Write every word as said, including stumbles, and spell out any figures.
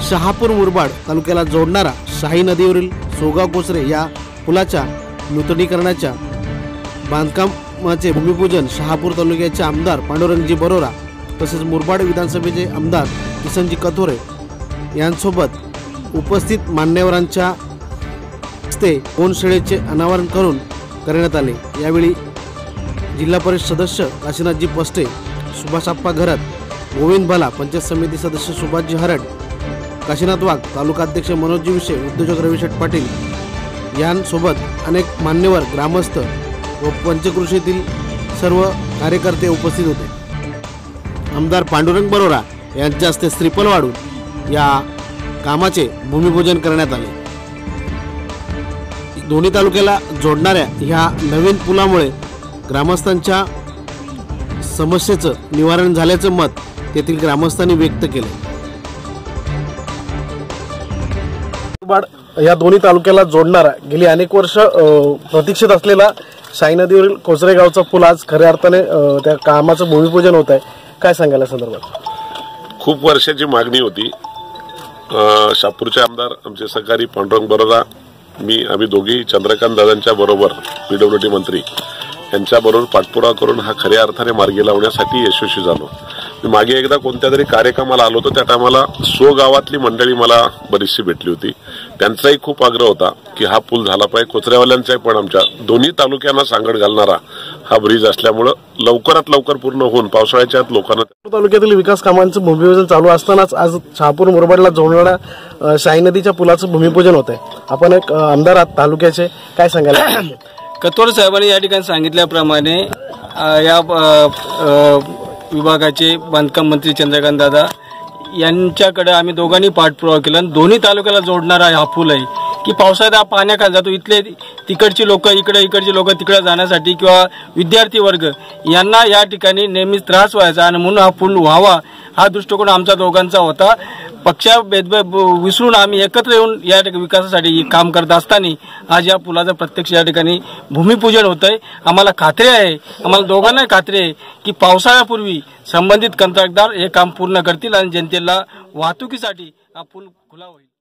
शहापूर मुरबाड तालुक्याला जोडणारा शाही नदीवरील सोगाव कोसरे या पुलाच्या नूतनीकरणाच्या बांधकामाचे भूमिपूजन शहापूर तालुक्याचे आमदार पांडुरंगजी बरोरा तसेच मुरबाड विधानसभेचे आमदार किसनजी कथोरे यांसोबत उपस्थित मान्यवरांच्या हस्ते कोनशिळेचे अनावरण करून करण्यात आले। यावेळी जिल्हा परिषद सदस्य काशीनाथजी पस्टे, सुभाषाप्पा घरत, गोविंद भला, पंचायत समिती सदस्य सुभाषजी हरड, काशीनाथ वाघ, तालुका अध्यक्ष मनोजी विषे, उद्योजक रविशेठ पाटील यांसोबत अनेक मान्यवर, ग्रामस्थ व पंचकृषीतील सर्व कार्यकर्ते उपस्थित होते। आमदार पांडुरंग बरोरा यांच्या हस्ते श्रीफळ वाढून या कामाचे भूमिपूजन करण्यात आले। दोन्ही तालुक्याला जोडणाऱ्या ह्या नवीन पुलामुळे ग्रामस्थांच्या समस्येचं निवारण झाल्याचं मत तेथील ग्रामस्थांनी व्यक्त केले। या दोन्ही तालुक्याला जोडणारा गेली अनेक वर्ष प्रतीक्षित असलेला शाही नदीवरील कोसरे गावचा पूल आज खऱ्या अर्थाने त्या कामाचं भूमिपूजन होत आहे। काय सांगाल या संदर्भात? खूप वर्षाची मागणी होती। शहापूरचे आमदार आमचे सहकारी पांडुरंग बरोरा, मी आम्ही दोघी चंद्रकांत दादांच्या बरोबर पीडब्ल्यूडी मंत्री यांच्याबरोबर पाठपुरावा करून हा खऱ्या अर्थाने मार्गी लावण्यासाठी यशस्वी झालो। मी मागे एकदा कोणत्या तरी कार्यक्रमाला आलो होतो, त्या टायमाला सो गावातली मंडळी मला बरीचशी भेटली होती। त्यांचाही खूप आग्रह होता की हा पूल झाला पाहिजे। कोचऱ्यावाल्यांचाही पण आमच्या दोन्ही तालुक्यांना सांगड घालणारा हा ब्रिज असल्यामुळे लवकरात लवकर पूर्ण होऊन पावसाळ्याच्या आत लोकांना तालुक्यातील विकास कामांचं भूमिपूजन चालू असतानाच आज शहापूर मुरबाडला जोडणाऱ्या शाही नदीच्या पुलाचं भूमिपूजन होत आहे। आपण एक आमदार आहात तालुक्याचे, काय सांगाल? कथोरे साहेबांनी या ठिकाणी सांगितल्याप्रमाणे या विभागाचे बांधकाम मंत्री चंद्रकांत दादा यांच्याकडे आम्ही दोघांनी पाठपुरावा केला। दोन्ही तालुक्याला जोडणारा हा पूल आहे की पावसाळ्यात हा पाण्याखाली जातो। इथले तिकडची लोक इकडे, इकडची लोक तिकडे जाण्यासाठी किंवा विद्यार्थी वर्ग यांना या ठिकाणी नेहमीच त्रास व्हायचा आणि म्हणून हा पूल व्हावा हा दृष्टिकोन आमचा दोघांचा होता। पक्षा भेदभाव विसरून आम्ही एकत्र येऊन या विकासासाठी काम करत असताना आज या पुलाचं प्रत्यक्ष या ठिकाणी भूमिपूजन होत आहे। आम्हाला खात्री आहे, आम्हाला दोघांनाही खात्री आहे की पावसाळ्यापूर्वी संबंधित कंत्राटदार हे काम पूर्ण करतील आणि जनतेला वाहतुकीसाठी हा पूल खुला होईल।